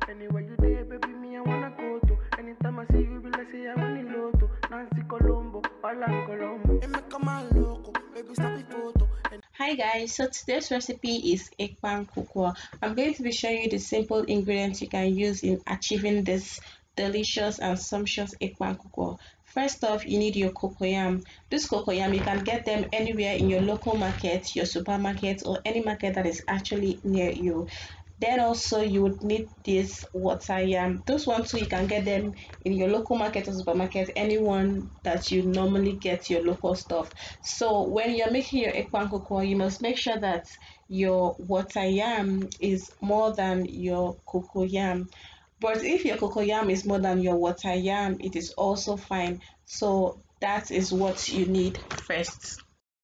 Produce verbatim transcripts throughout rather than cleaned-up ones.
Anywhere you there, baby, me I wanna go to. Anytime I see you, be like say I want it loto. Nancy Colombo, Alan Colombo. And me come on loco, baby, stop the photo. Hi guys, so today's recipe is ekpang cocoa. I'm going to be showing you the simple ingredients you can use in achieving this delicious and sumptuous ekpang cocoa. First off, you need your cocoyam. This cocoyam, you can get them anywhere in your local market, your supermarket, or any market that is actually near you. Then also you would need this water yam. Those ones too, you can get them in your local market or supermarket, anyone that you normally get your local stuff. So when you're making your ekpang cocoa, you must make sure that your water yam is more than your cocoyam. But if your cocoyam is more than your water yam, it is also fine. So that is what you need first.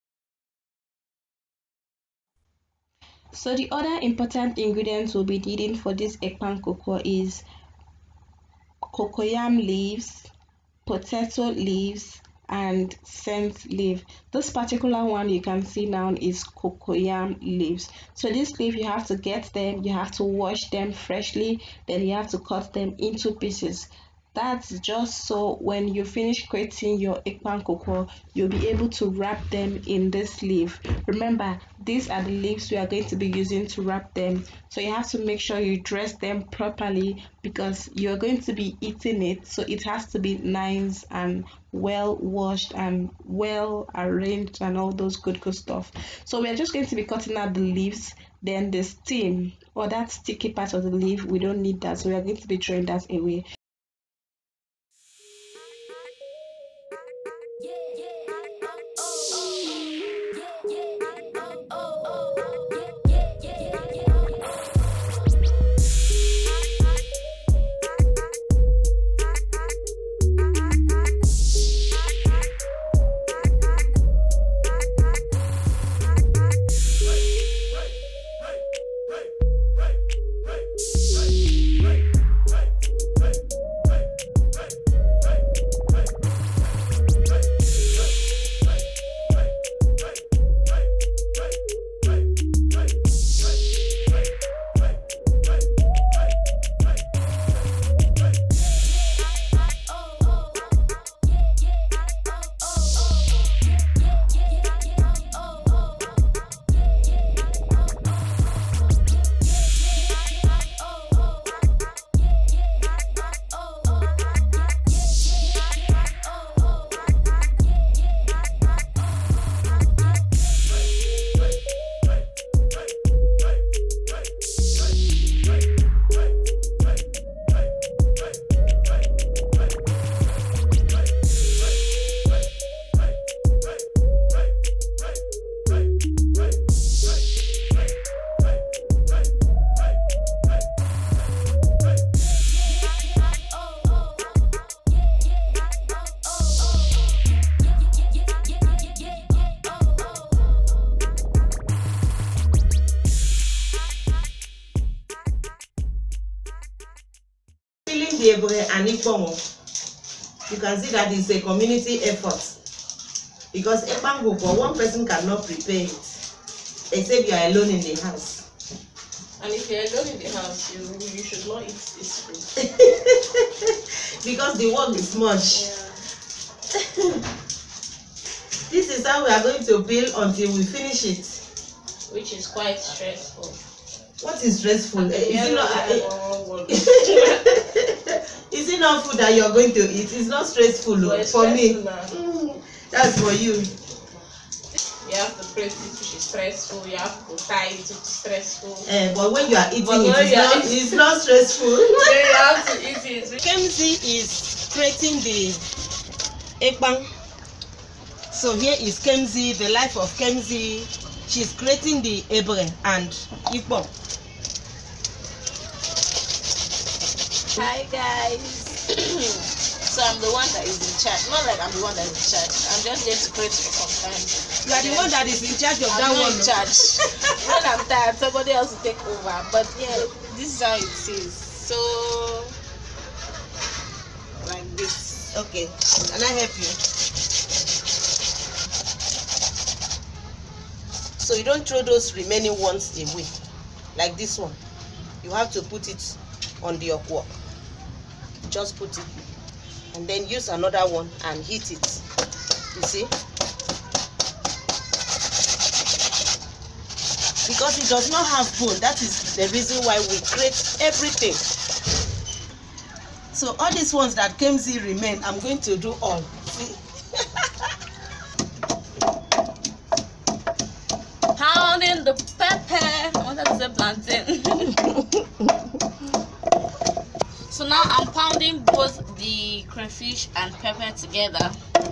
So the other important ingredients we'll be needing for this ekpang cocoa is cocoyam leaves, potato leaves, and scent leaf. This particular one you can see now is cocoyam leaves. So this leaf, you have to get them, you have to wash them freshly, then you have to cut them into pieces. That's just so when you finish creating your ekpang cocoa, you'll be able to wrap them in this leaf. Remember, these are the leaves we are going to be using to wrap them. So you have to make sure you dress them properly because you're going to be eating it. So it has to be nice and well washed and well arranged and all those good good stuff. So we're just going to be cutting out the leaves. Then the stem or that sticky part of the leaf, we don't need that. So we are going to be throwing that away. And you can see that it's a community effort because ekpang cocoa, one person cannot prepare it except you are alone in the house. And if you're alone in the house, you you should not eat this food because the work is much. Yeah. This is how we are going to build until we finish it, which is quite stressful. What is stressful? Is it not? Uh, Is it not food that you're going to eat? It's not stressful well, for me. Mm, that's for you. You have to press it, which is stressful. You have to tie it, which is stressful. Uh, but when you are eating it, it's not, eating, it's not stressful. Then you have to eat it. Kemzi is creating the ekpang. So here is Kemzi, the life of Kemzi. She's creating the ebre and ekpang. Hi guys. So I'm the one that is in charge. Not like I'm the one that is in charge. I'm just there to create for some time. You are the one that is in charge of I'm that not one. in charge. When I'm tired, somebody else will take over. But yeah, this is how it is. So like this. Okay. Can I help you? So you don't throw those remaining ones away, like this one. You have to put it on the okwo. Just put it and then use another one and heat it. You see? Because it does not have bone. That is the reason why we grate everything. So all these ones that came Z remain, I'm going to do all. See? Pounding the pepper. I wanted to say plantain. So now I'm pounding both the crayfish and pepper together.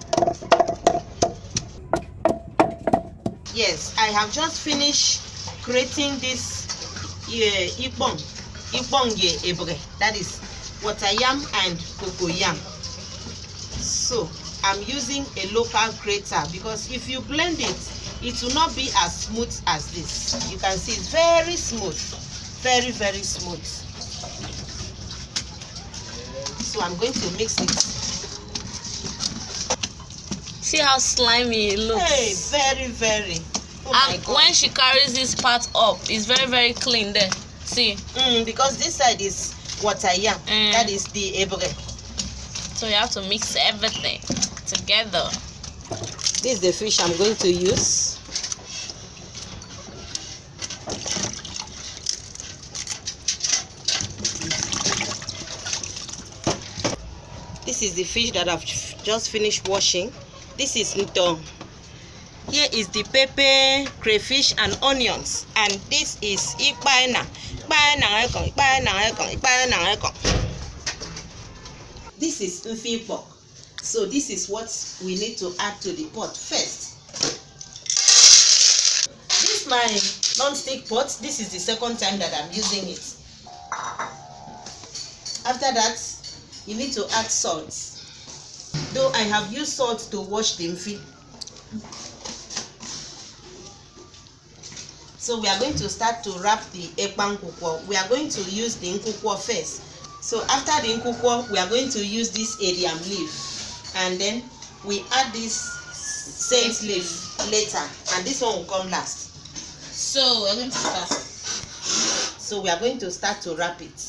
Yes, I have just finished creating this yeah, ipong, ipong ye ebre. That is water yam and cocoa yam. So I'm using a local grater because if you blend it, it will not be as smooth as this. You can see it's very smooth, very very smooth. So I'm going to mix it. See how slimy it looks. Hey, very very. Oh And when she carries this part up, it's very very clean there. See? Mm, because this side is water yam. Mm. That is the ebre. So you have to mix everything together. This is the fish I'm going to use. This is the fish that I've just finished washing. This is ntong. Here is the pepper, crayfish, and onions. And this is ikpaena. This is mfi pork. So this is what we need to add to the pot first. This my non-stick pot. This is the second time that I'm using it. After that, you need to add salt. Though I have used salt to wash the mfi. So we are going to start to wrap the ekpang nkukwo. We are going to use the nkukwo first. So after the nkukwo, we are going to use this ediam leaf. And then we add this saint leaf later. And this one will come last. So we're going to start. So we are going to start to wrap it.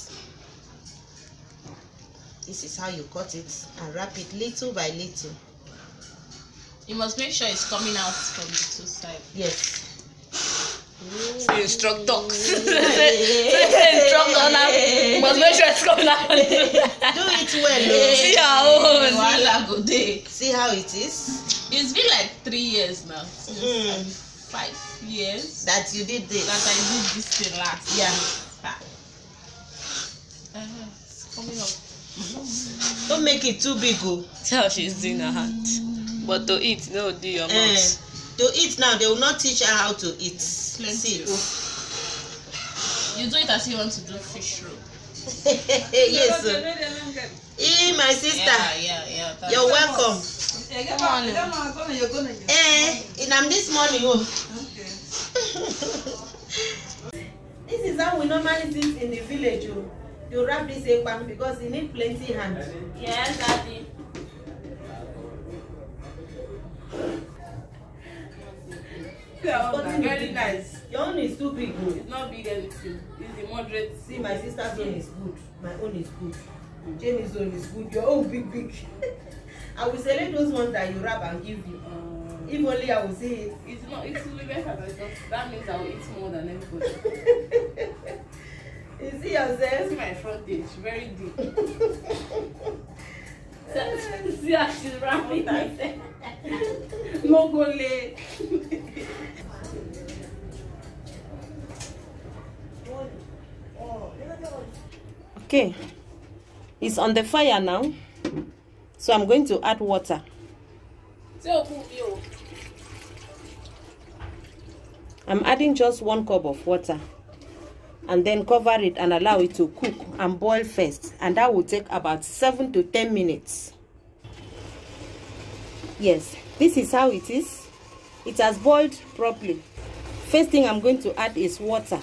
This is how you cut it and wrap it little by little. You must make sure it's coming out from the two sides. Yes. So you struck dogs. So you struck dogs now. You must make sure it's coming out. Do it well. Oh. See how old. See how it is? It's been like three years now. Mm. Five years. That you did this. That I did this thing last. Yeah. Uh, it's coming up. Don't make it too big. Oh. See how she's doing her hand. But to eat, no, do your mouth. Uh, to eat now, they will not teach her how to eat. See, oh. You do it as you want to do fish roll. Yes, sir. Hey, my sister. Yeah, yeah, yeah. You're welcome. Come on. Eh, and I'm this morning. Oh. This is how we normally sit in the village. Oh. You wrap this ekpang because you need plenty hands. Yes, Daddy. Yeah, very nice. Your own is too big. It's not big anything. It's the moderate. See, my sister's own is good. My own is good. Jamie's own is good. Your own big, big. I will select those ones that you wrap and give you. Um, if only I will see it. It's not. It's really better because that means I will eat more than everybody. You see yourself? See my front edge, very deep. See how she's wrapping herself. No go late. Okay, it's on the fire now, so I'm going to add water. I'm adding just one cup of water and then cover it and allow it to cook and boil first, and that will take about seven to ten minutes. Yes, this is how it is. It has boiled properly. First thing I'm going to add is water.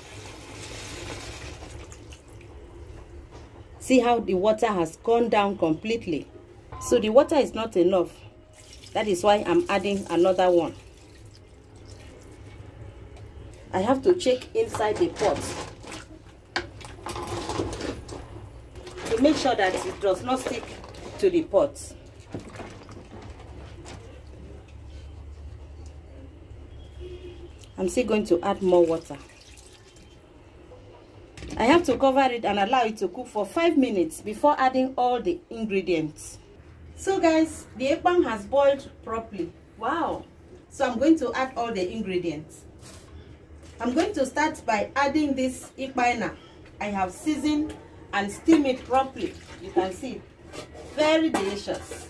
See how the water has gone down completely. So the water is not enough. That is why I'm adding another one. I have to check inside the pot. make sure that it does not stick to the pot. I'm still going to add more water. I have to cover it and allow it to cook for five minutes before adding all the ingredients. So guys, the ekpang has boiled properly. Wow! So I'm going to add all the ingredients. I'm going to start by adding this ikpaina. I have seasoned and steamed it properly. You can see, very delicious.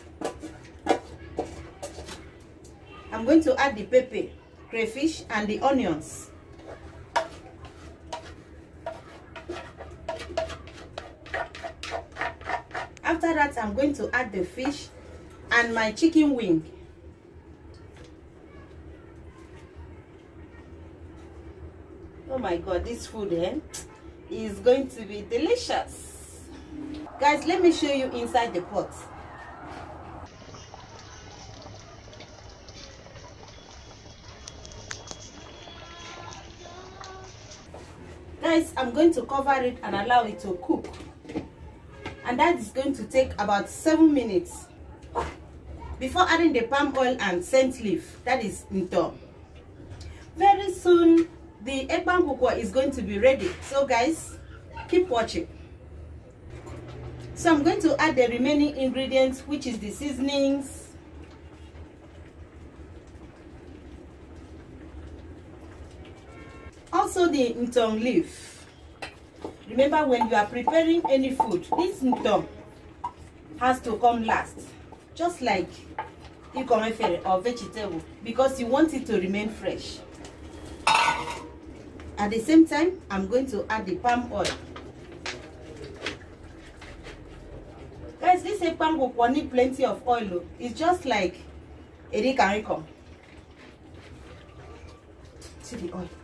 I'm going to add the pepper, crayfish, and the onions. After that, I'm going to add the fish and my chicken wing. Oh my god, this food eh, is going to be delicious. Guys, let me show you inside the pot. Guys, I'm going to cover it and allow it to cook. And that is going to take about seven minutes before adding the palm oil and scent leaf, that is ntong. Very soon the ekpang kukwa is going to be ready, so guys, keep watching. So I'm going to add the remaining ingredients, which is the seasonings, also the ntong leaf. Remember, when you are preparing any food, this ntong has to come last, just like ikomefere or vegetable, because you want it to remain fresh. At the same time, I'm going to add the palm oil. Guys, this ekpang kukwa need plenty of oil. It's just like erikarikom. See the oil.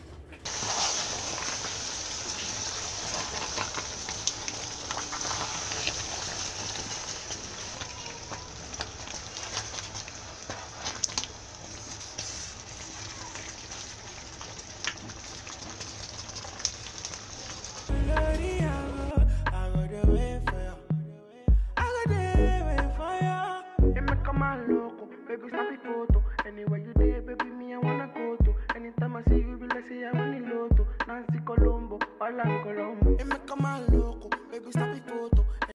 Baby, snap it photo. Anywhere you there, baby, me I wanna go to. Anytime I see you, be like say I want it loto. Nancy Colombo, Alan Colombo. It make a man loco. Baby, snap it photo.